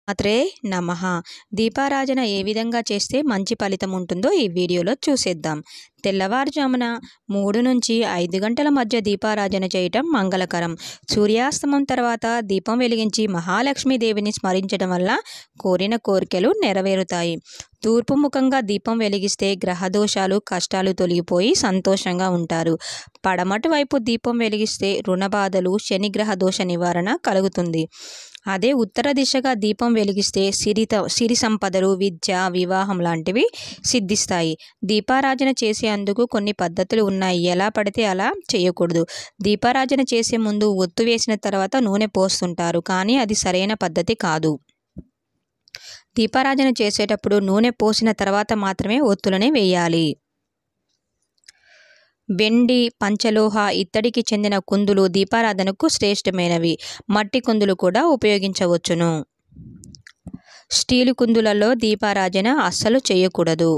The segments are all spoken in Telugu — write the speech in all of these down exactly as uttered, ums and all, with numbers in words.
మాత్రే నమః. దీపారాజన ఏ విధంగా చేస్తే మంచి ఫలితం ఉంటుందో ఈ వీడియోలో చూసేద్దాం. తెల్లవారుజామున మూడు నుంచి ఐదు గంటల మధ్య దీపారాజన చేయటం మంగళకరం. సూర్యాస్తమం తర్వాత దీపం వెలిగించి మహాలక్ష్మీదేవిని స్మరించడం వల్ల కోరిన కోరికలు నెరవేరుతాయి. తూర్పు ముఖంగా దీపం వెలిగిస్తే గ్రహదోషాలు కష్టాలు తొలగిపోయి సంతోషంగా ఉంటారు. పడమటి వైపు దీపం వెలిగిస్తే రుణబాధలు శనిగ్రహ దోష నివారణ కలుగుతుంది. అదే ఉత్తర దిశగా దీపం వెలిగిస్తే సిరిత సిరి సంపదలు విద్య వివాహం లాంటివి సిద్ధిస్తాయి. దీపారాజన చేసేందుకు కొన్ని పద్ధతులు ఉన్నాయి. ఎలా పడితే అలా చేయకూడదు. దీపారాజన చేసే ముందు ఒత్తు వేసిన తర్వాత నూనె పోస్తుంటారు, కానీ అది సరైన పద్ధతి కాదు. దీపారాజన చేసేటప్పుడు నూనె పోసిన తర్వాత మాత్రమే ఒత్తులనే వేయాలి. వెండి, పంచలోహ, ఇత్తడికి చెందిన కుందులు దీపారాధనకు శ్రేష్టమైనవి. మట్టి కుందులు కూడా ఉపయోగించవచ్చును. స్టీలు కుందులలో దీపారాజన అస్సలు చేయకూడదు.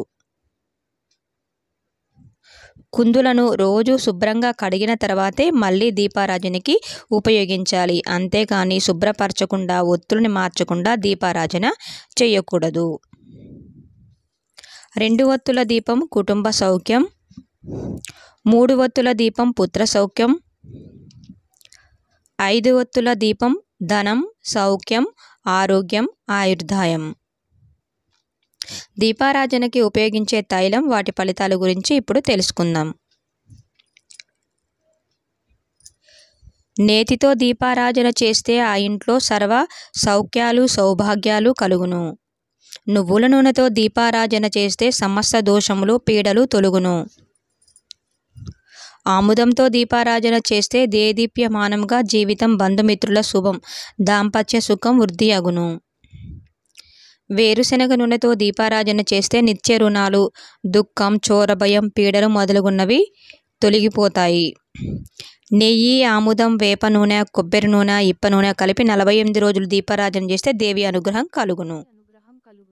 కుందులను రోజు శుభ్రంగా కడిగిన తర్వాతే మళ్ళీ దీపారాజనకి ఉపయోగించాలి. అంతేకాని శుభ్రపరచకుండా ఒత్తుల్ని మార్చకుండా దీపారాజన చేయకూడదు. రెండు ఒత్తుల దీపం కుటుంబ సౌఖ్యం, మూడు ఒత్తుల దీపం పుత్ర సౌఖ్యం, ఐదు ఒత్తుల దీపం ధనం, సౌఖ్యం, ఆరోగ్యం, ఆయుర్దాయం. దీపారాజనకి ఉపయోగించే తైలం, వాటి ఫలితాల గురించి ఇప్పుడు తెలుసుకుందాం. నేతితో దీపారాజన చేస్తే ఆ ఇంట్లో సర్వ సౌఖ్యాలు సౌభాగ్యాలు కలుగును. నువ్వుల నూనెతో దీపారాజన చేస్తే సమస్త దోషములు పీడలు తొలగును. ఆముదంతో దీపారాజన చేస్తే దేదీప్యమానంగా జీవితం, బంధుమిత్రుల శుభం, దాంపత్య సుఖం వృద్ధి అగును. వేరుశనగ నూనెతో దీపారాజన చేస్తే నిత్య రుణాలు, దుఃఖం, చోరభయం, పీడలు మొదలగున్నవి తొలగిపోతాయి. నెయ్యి, ఆముదం, వేప నూనె, కొబ్బరి నూనె, ఇప్ప నూనె కలిపి నలభై ఎనిమిది రోజులు దీపారాజన చేస్తే దేవి అనుగ్రహం కలుగును.